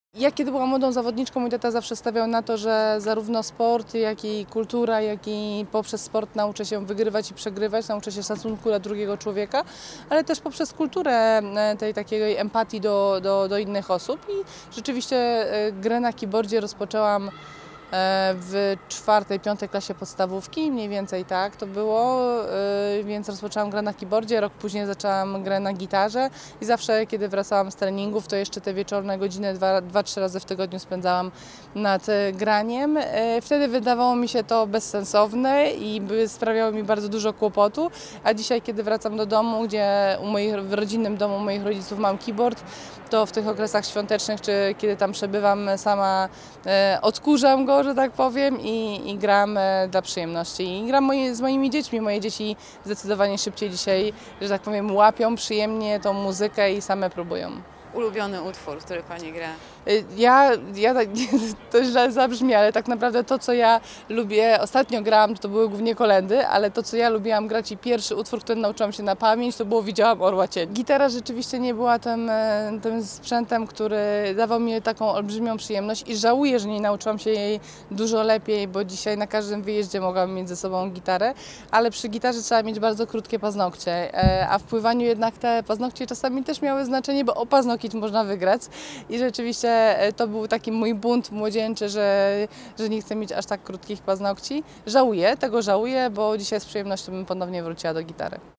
Ja kiedy byłam młodą zawodniczką, mój tata zawsze stawiał na to, że zarówno sport, jak i kultura, jak i poprzez sport nauczę się wygrywać i przegrywać, nauczę się szacunku dla drugiego człowieka, ale też poprzez kulturę tej takiej empatii do innych osób. I rzeczywiście grę na keyboardzie rozpoczęłam w 4., 5. klasie podstawówki, mniej więcej tak to było, więc rozpoczęłam grę na keyboardzie, rok później zaczęłam grę na gitarze i zawsze kiedy wracałam z treningów, to jeszcze te wieczorne godziny 2–3 razy w tygodniu spędzałam nad graniem. Wtedy wydawało mi się to bezsensowne i sprawiało mi bardzo dużo kłopotu, a dzisiaj kiedy wracam do domu, gdzie w rodzinnym domu moich rodziców mam keyboard, to w tych okresach świątecznych, czy kiedy tam przebywam sama, odkurzam go, że tak powiem, i gram dla przyjemności. I gram z moimi dziećmi. Moje dzieci zdecydowanie szybciej dzisiaj, że tak powiem, łapią przyjemnie tą muzykę i same próbują. Ulubiony utwór, który Pani gra? Ja to źle zabrzmi, ale tak naprawdę to, co ja lubię, ostatnio grałam, to były głównie kolędy, ale to, co ja lubiłam grać i pierwszy utwór, który nauczyłam się na pamięć, to było Widziałam orła cień. Gitara rzeczywiście nie była tym sprzętem, który dawał mi taką olbrzymią przyjemność i żałuję, że nie nauczyłam się jej dużo lepiej, bo dzisiaj na każdym wyjeździe mogłam mieć ze sobą gitarę, ale przy gitarze trzeba mieć bardzo krótkie paznokcie, a w pływaniu jednak te paznokcie czasami też miały znaczenie, bo o paznokieć można wygrać i rzeczywiście to był taki mój bunt młodzieńczy, że nie chcę mieć aż tak krótkich paznokci. Żałuję, bo dzisiaj z przyjemnością bym ponownie wróciła do gitary.